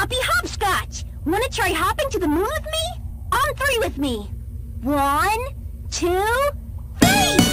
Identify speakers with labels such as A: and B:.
A: Hoppy Hopscotch! Wanna try hopping to the moon with me? On three with me. 1, 2, 3!